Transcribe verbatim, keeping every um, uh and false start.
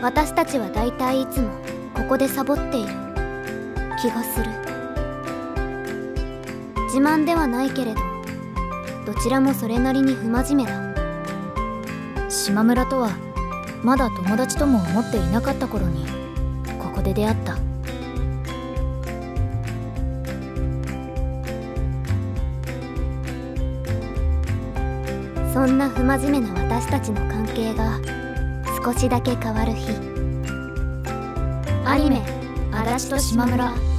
私たちはだいたいいつもここでサボっている気がする。自慢ではないけれど、どちらもそれなりに不真面目だ。 島村とはまだ友達とも思っていなかった頃にここで出会った。 そんな不真面目な私たちの関係が少しだけ変わる日。 アニメ「足立と島村」